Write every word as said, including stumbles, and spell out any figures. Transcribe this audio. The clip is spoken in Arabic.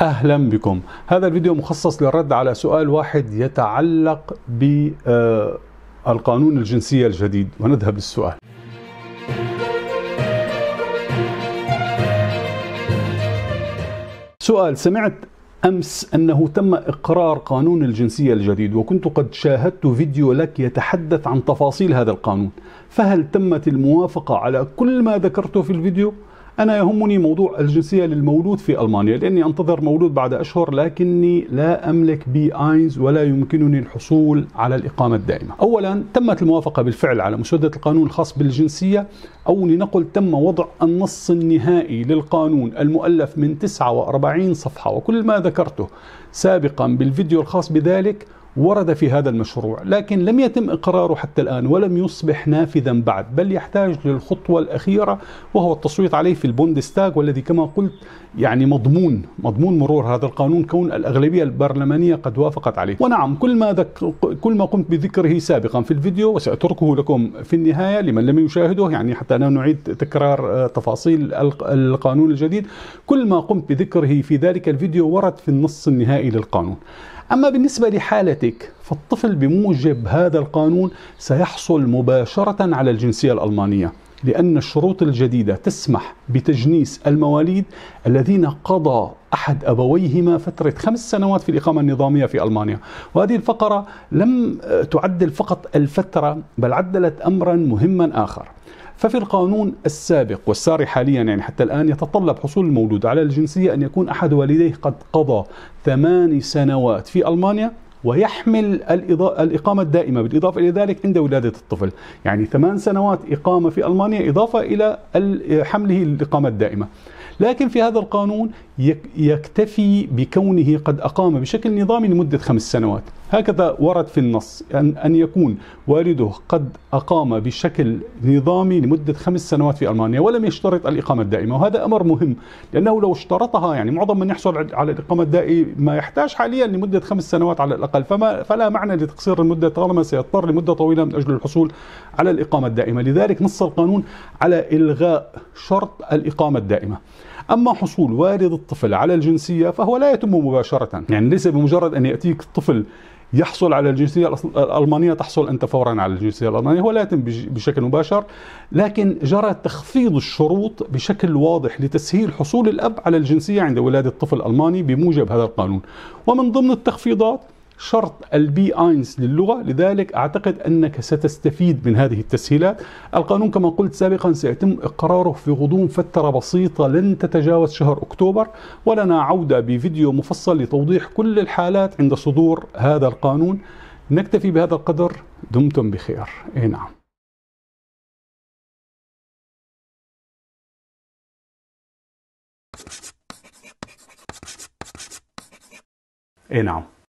أهلا بكم. هذا الفيديو مخصص للرد على سؤال واحد يتعلق بالقانون الجنسية الجديد، ونذهب للسؤال. سؤال: سمعت أمس أنه تم إقرار قانون الجنسية الجديد، وكنت قد شاهدت فيديو لك يتحدث عن تفاصيل هذا القانون، فهل تمت الموافقة على كل ما ذكرته في الفيديو؟ أنا يهمني موضوع الجنسية للمولود في ألمانيا، لأني أنتظر مولود بعد أشهر، لكني لا أملك بي آينز ولا يمكنني الحصول على الإقامة الدائمة. أولا، تمت الموافقة بالفعل على مسودة القانون الخاص بالجنسية، أو لنقل تم وضع النص النهائي للقانون المؤلف من تسعة وأربعين صفحة، وكل ما ذكرته سابقا بالفيديو الخاص بذلك ورد في هذا المشروع، لكن لم يتم إقراره حتى الآن ولم يصبح نافذا بعد، بل يحتاج للخطوة الأخيرة وهو التصويت عليه في البوندستاغ، والذي كما قلت يعني مضمون مضمون مرور هذا القانون كون الأغلبية البرلمانية قد وافقت عليه. ونعم، كل ما ذك... كل ما قمت بذكره سابقا في الفيديو وسأتركه لكم في النهاية لمن لم يشاهده، يعني حتى لا نعيد تكرار تفاصيل القانون الجديد، كل ما قمت بذكره في ذلك الفيديو ورد في النص النهائي للقانون. أما بالنسبة لحالتك، فالطفل بموجب هذا القانون سيحصل مباشرة على الجنسية الألمانية، لأن الشروط الجديدة تسمح بتجنيس المواليد الذين قضى أحد أبويهما فترة خمس سنوات في الإقامة النظامية في ألمانيا. وهذه الفقرة لم تعدل فقط الفترة، بل عدلت أمرا مهما آخر. ففي القانون السابق والساري حاليا، يعني حتى الآن، يتطلب حصول المولود على الجنسية أن يكون أحد والديه قد قضى ثمان سنوات في ألمانيا ويحمل الإقامة الدائمة، بالإضافة إلى ذلك عند ولادة الطفل، يعني ثمان سنوات إقامة في ألمانيا إضافة إلى حمله الإقامة الدائمة. لكن في هذا القانون يكتفي بكونه قد أقام بشكل نظامي لمدة خمس سنوات، هكذا ورد في النص، أن أن يكون والده قد أقام بشكل نظامي لمدة خمس سنوات في ألمانيا ولم يشترط الإقامة الدائمة. وهذا أمر مهم، لأنه لو اشترطها، يعني معظم من يحصل على الإقامة الدائمة يحتاج حاليا لمدة خمس سنوات على الأقل، فما فلا معنى لتقصير المدة طالما سيضطر لمدة طويلة من أجل الحصول على الإقامة الدائمة. لذلك نص القانون على إلغاء شرط الإقامة الدائمة. أما حصول والد الطفل على الجنسية فهو لا يتم مباشرة، يعني ليس بمجرد أن يأتيك الطفل يحصل على الجنسية الألمانية تحصل أنت فورا على الجنسية الألمانية، هو لا يتم بشكل مباشر، لكن جرى تخفيض الشروط بشكل واضح لتسهيل حصول الأب على الجنسية عند ولادة طفل ألماني بموجب هذا القانون. ومن ضمن التخفيضات شرط البي آينز للغة، لذلك أعتقد أنك ستستفيد من هذه التسهيلات. القانون كما قلت سابقا سيتم إقراره في غضون فترة بسيطة لن تتجاوز شهر أكتوبر، ولنا عودة بفيديو مفصل لتوضيح كل الحالات عند صدور هذا القانون. نكتفي بهذا القدر، دمتم بخير. إيه نعم. إيه نعم.